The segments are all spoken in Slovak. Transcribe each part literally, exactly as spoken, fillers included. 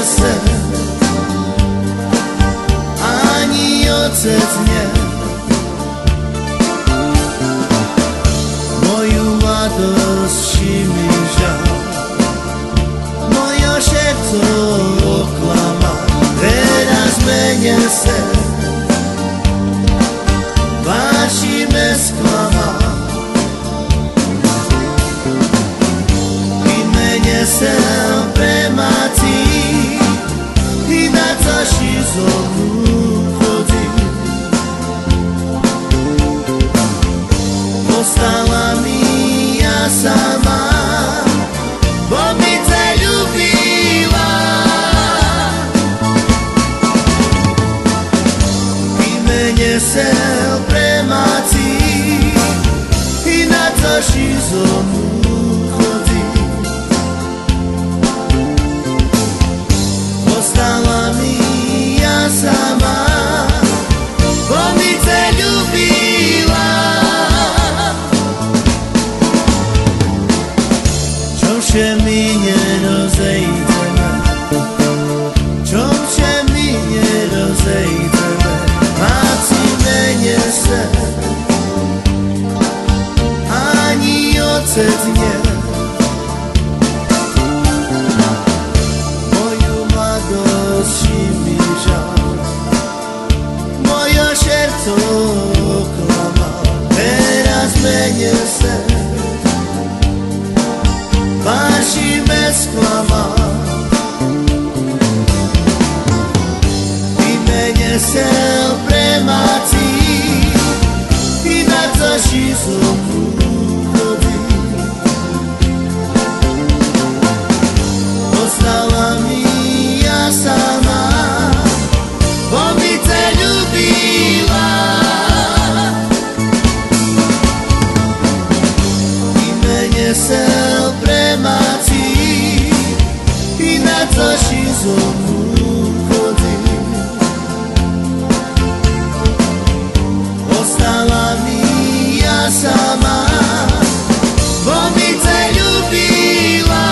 se, ani otec nie. Moju mladosť mi žal, moje serce oklama. Teraz mene se, vážime sklama. Se premáci i na caši zovu chodí. Ostala mi ja sama, bo mi te ľúbila. I mene se premáci i na caši zovu. Ostala mi ja sama, bo mi te ľúbila. Čomže mi nerozejdeme, čomže mi nerozejdeme, máci mene se, ani otec nie. Teraz mene se, vážime sklama. I mene se premáci i na caši zovu chodí. Ostala mi ja sama, bo mi te ľúbila. Se premáci i na caši zovu chodí. Ostala mi ja sama, bo mi te ľúbila.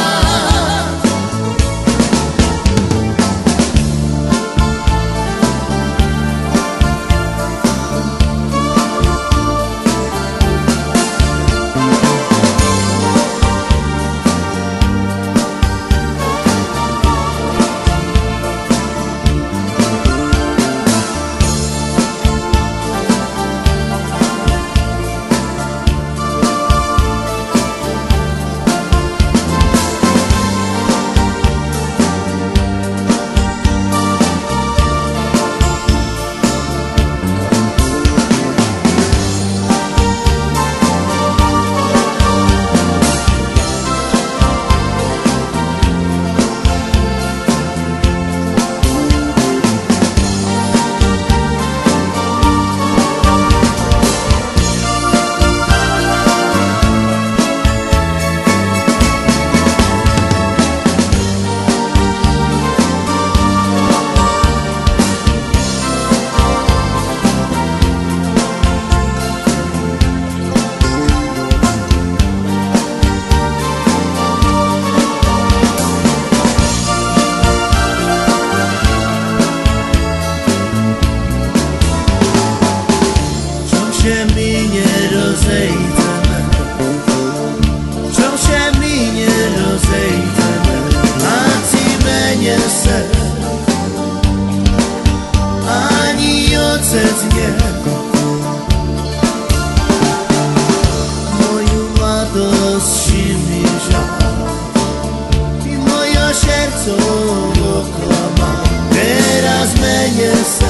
Moju mladosť mi žal i moje serce oklama. Teraz mene se,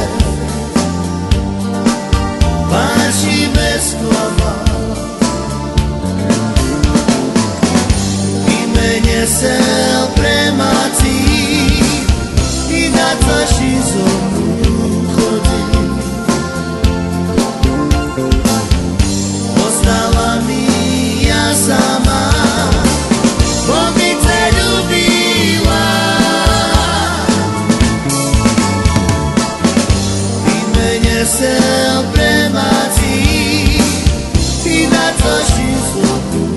vážime sklama. I mene se premáci i na caši zovu chodí. Ostala mi ja sama, bo mi te ľúbila. I mene se premáci i na caši zovu.